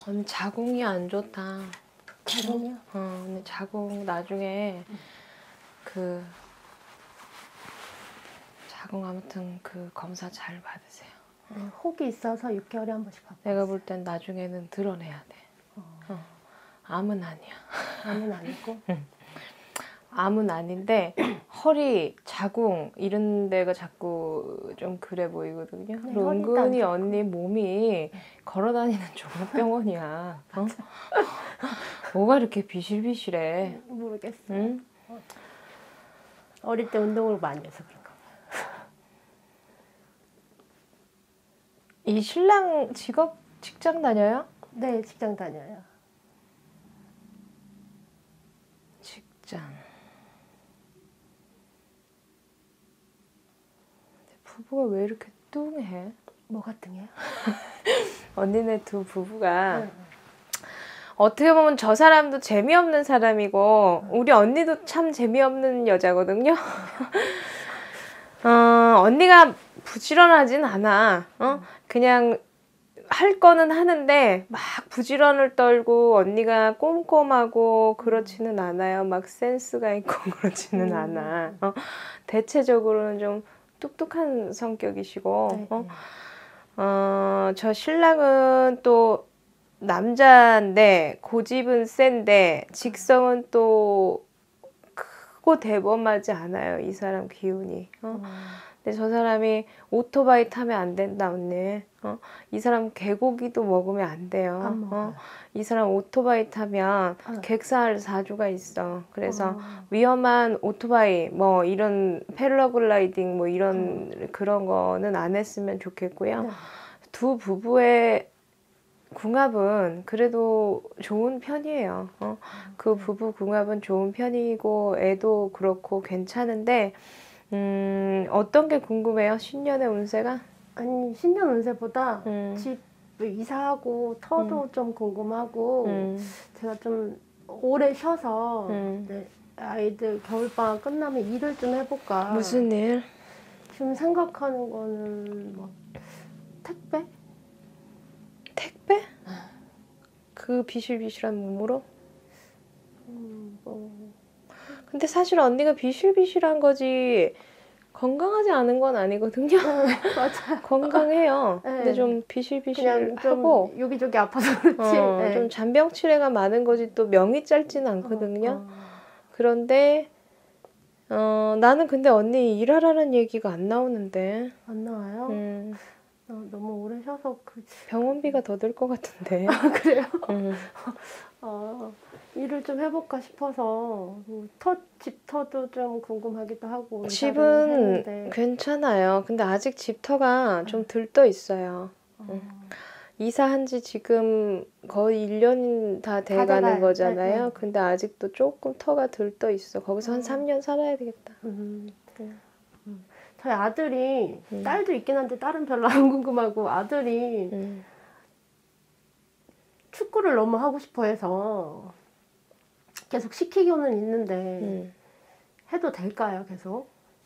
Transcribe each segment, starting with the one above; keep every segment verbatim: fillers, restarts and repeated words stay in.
언니 자궁이 안 좋다. 자궁이요? 어, 언니 자궁 나중에 응. 그 자궁 아무튼 그 검사 잘 받으세요. 네, 혹이 있어서 육 개월에 한 번씩 받고. 내가 볼 땐 나중에는 드러내야 돼. 어. 어. 암은 아니야. 암은 아니고. 응. 암은 아닌데 허리, 자궁 이런 데가 자꾸 좀 그래 보이거든요. 네, 그리고 은근히 좋고. 언니 몸이 네. 걸어다니는 종합병원이야. 어? 뭐가 이렇게 비실비실해? 모르겠어요. 응? 어. 어릴 때 운동을 많이 해서 그런가 봐요. 이 신랑 직업 직장 다녀요? 네, 직장 다녀요. 직장. 부부가 왜 이렇게 뚱해? 뭐가 등해요? 언니네 두 부부가 응. 어떻게 보면 저 사람도 재미없는 사람이고 우리 언니도 참 재미없는 여자거든요. 어, 언니가 부지런하진 않아. 어? 그냥 할 거는 하는데 막 부지런을 떨고 언니가 꼼꼼하고 그렇지는 않아요. 막 센스가 있고 그렇지는 음. 않아. 어? 대체적으로는 좀 뚝뚝한 성격이시고 네, 어? 네. 어, 저 신랑은 또 남자인데 고집은 센데 직성은 또 크고 대범하지 않아요. 이 사람 기운이. 어? 어. 근데 저 사람이 오토바이 타면 안 된다 언니. 어? 이 사람 개고기도 먹으면 안 돼요. 안 먹어요. 어? 이 사람 오토바이 타면 어. 객사할 사주가 있어. 그래서 어. 위험한 오토바이 뭐 이런 패러글라이딩 뭐 이런 어. 그런 거는 안 했으면 좋겠고요. 네. 두 부부의 궁합은 그래도 좋은 편이에요. 어? 그 부부 궁합은 좋은 편이고 애도 그렇고 괜찮은데 음, 어떤 게 궁금해요? 신년의 운세가? 아니, 신년 운세보다 음. 집 이사하고 터도 음. 좀 궁금하고 음. 제가 좀 오래 쉬어서 음. 이제 아이들 겨울방학 끝나면 일을 좀 해볼까. 무슨 일? 지금 생각하는 거는 뭐 택배? 택배? 그 비실비실한 몸으로? 음, 뭐. 근데 사실 언니가 비실비실한 거지 건강하지 않은 건 아니거든요. 맞아요. 건강해요. 네. 근데 좀 그냥 비실비실하고 좀 여기저기 아파서 그렇지. 어, 네. 좀 잔병치레가 많은 거지 또 명이 짧지는 않거든요. 어, 어. 그런데 어, 나는 근데 언니 일하라는 얘기가 안 나오는데 안 나와요? 음, 어, 너무 오래 쉬어서 그 병원비가 더 들 것 같은데. 아, 그래요? 음. 어, 일을 좀 해볼까 싶어서 터, 집터도 좀 궁금하기도 하고 이사를 집은 했는데 괜찮아요. 근데 아직 집터가 좀 들떠 있어요. 어, 음. 이사한 지 지금 거의 일 년 다 다 돼가는 돼가요. 거잖아요. 네, 네. 근데 아직도 조금 터가 들떠 있어. 거기서 한 어. 삼 년 살아야 되겠다. 음, 그래요. 음. 저희 아들이 음. 딸도 있긴 한데 딸은 별로 안 궁금하고 아들이 음. 축구를 너무 하고 싶어 해서 계속 시키고는 있는데 음. 해도 될까요, 계속?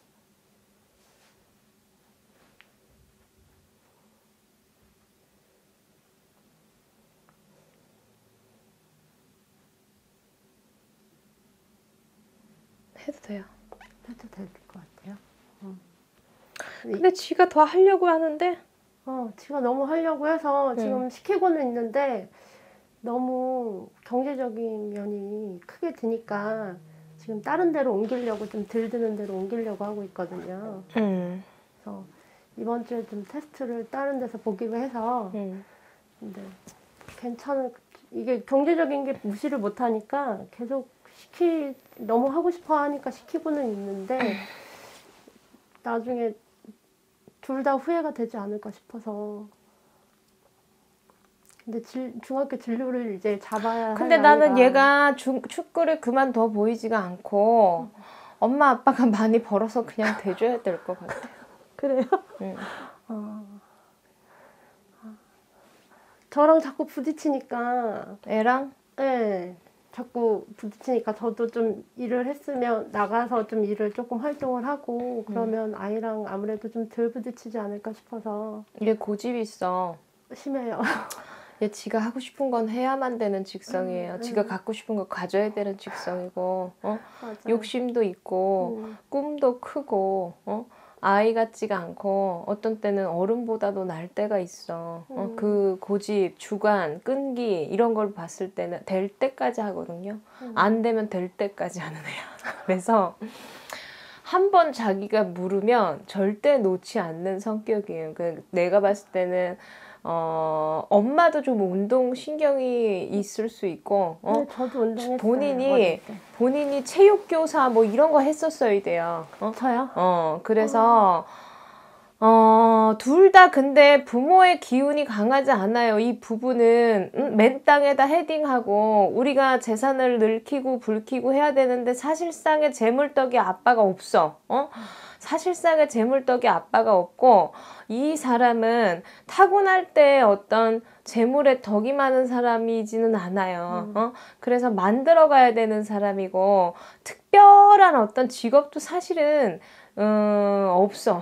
해도 돼요. 해도 될 것 같아요. 음. 근데 지가 더 하려고 하는데 어, 지가 너무 하려고 해서 음. 지금 시키고는 있는데 너무 경제적인 면이 크게 드니까 지금 다른 데로 옮기려고 좀 덜 드는 데로 옮기려고 하고 있거든요. 음. 그래서 이번 주에 좀 테스트를 다른 데서 보기로 해서 음. 근데 괜찮은 이게 경제적인 게 무시를 못 하니까 계속 시키 너무 하고 싶어 하니까 시키고는 있는데 나중에 둘 다 후회가 되지 않을까 싶어서. 근데 질, 중학교 진로를 이제 잡아야 근데 할 나는 나이가. 얘가 중, 축구를 그만둬 보이지가 않고 엄마 아빠가 많이 벌어서 그냥 대줘야 될 것 같아. 그래요? 응. 어. 저랑 자꾸 부딪히니까, 애랑? 네, 자꾸 부딪히니까 저도 좀 일을 했으면 나가서 좀 일을 조금 활동을 하고 그러면 아이랑 아무래도 좀 덜 부딪히지 않을까 싶어서. 얘 고집이 있어. 심해요. 얘 지가 하고 싶은 건 해야만 되는 직성이에요. 음, 지가 음. 갖고 싶은 거 가져야 되는 직성이고, 어? 맞아요. 욕심도 있고, 음. 꿈도 크고, 어? 아이 같지가 않고, 어떤 때는 어른보다도 날 때가 있어. 어? 음. 그 고집, 주관, 끈기, 이런 걸 봤을 때는 될 때까지 하거든요. 음. 안 되면 될 때까지 하는 애야. 그래서, 한 번 자기가 물으면 절대 놓지 않는 성격이에요. 그 내가 봤을 때는 어, 엄마도 좀 운동 신경이 있을 수 있고, 어, 네, 저도 운동했어요. 본인이 어릴 때. 본인이 체육교사 뭐 이런 거 했었어야 돼요. 어, 저요? 어 그래서 어, 둘 다 근데 부모의 기운이 강하지 않아요. 이 부부는 음, 맨 땅에다 헤딩하고 우리가 재산을 늙히고 붉히고 해야 되는데 사실상의 재물떡이 아빠가 없어. 어? 사실상의 재물떡이 아빠가 없고 이 사람은 타고날 때 어떤 재물의 덕이 많은 사람이지는 않아요. 어? 그래서 만들어가야 되는 사람이고 특별한 어떤 직업도 사실은 음, 없어.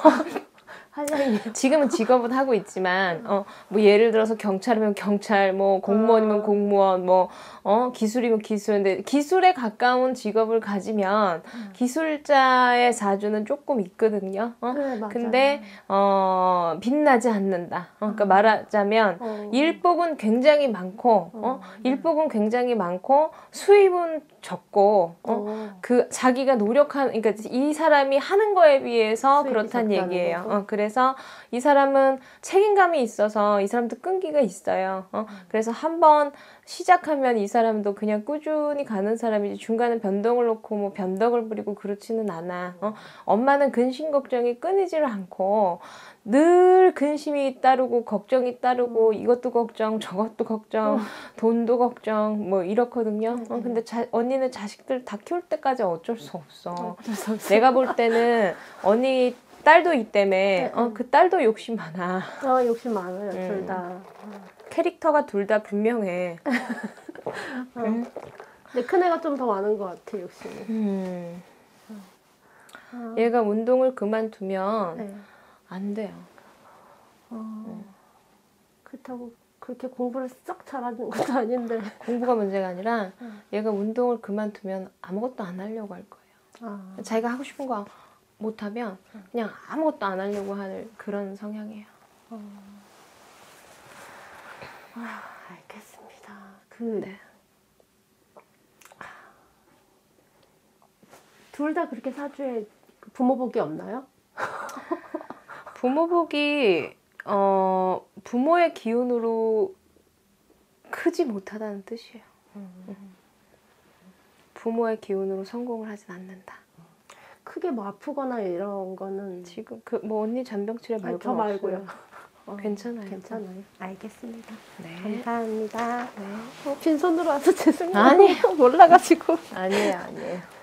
한양이요. 지금은 직업은 하고 있지만, 어, 뭐 예를 들어서 경찰이면 경찰, 뭐 공무원이면 아. 공무원, 뭐, 어, 기술이면 기술인데, 기술에 가까운 직업을 가지면 기술자의 사주는 조금 있거든요. 어? 네, 맞아요. 근데, 어, 빛나지 않는다. 어, 그러니까 말하자면, 어. 일복은 굉장히 많고, 어, 어, 네. 일복은 굉장히 많고, 수입은 적고, 어, 어. 그 자기가 노력한 그러니까 이 사람이 하는 거에 비해서 수입이 그렇다는 적다는 얘기예요. 거고. 어, 그래서 이 사람은 책임감이 있어서 이 사람도 끈기가 있어요. 어, 그래서 한번 시작하면 이 사람도 그냥 꾸준히 가는 사람이지 중간에 변동을 놓고 뭐 변덕을 부리고 그렇지는 않아. 어, 엄마는 근심 걱정이 끊이질 않고 늘 근심이 따르고 걱정이 따르고 이것도 걱정 저것도 걱정 돈도 걱정 뭐 이렇거든요. 어, 근데 자, 언니는 자식들 다 키울 때까지 어쩔 수 없어. 어쩔 수 없어. 내가 볼 때는 언니 딸도 있다며 네, 어, 그 딸도 욕심 많아. 어, 욕심 많아요, 음. 둘 다. 캐릭터가 둘 다 분명해. 어. 근데 큰애가 좀 더 많은 것 같아, 욕심이. 음. 아. 얘가 운동을 그만두면 네. 안 돼요. 어. 그렇다고 그렇게 공부를 썩 잘하는 것도 아닌데. 공부가 문제가 아니라 음. 얘가 운동을 그만두면 아무것도 안 하려고 할 거예요. 아. 자기가 하고 싶은 거 못하면 그냥 아무것도 안 하려고 하는 그런 성향이에요. 어. 아, 알겠습니다. 그 네. 둘 다 그렇게 사주에 부모복이 없나요? 부모복이 어, 부모의 기운으로 크지 못하다는 뜻이에요. 음. 부모의 기운으로 성공을 하진 않는다. 크게 뭐 아프거나 이런 거는 지금 그 뭐 언니 잔병치레 말고 저 말고요. 어, 괜찮아요. 괜찮아요. 알겠습니다. 네. 감사합니다. 네. 어, 빈손으로 와서 죄송해요. 아니에요. 몰라가지고. 아니에요, 아니에요.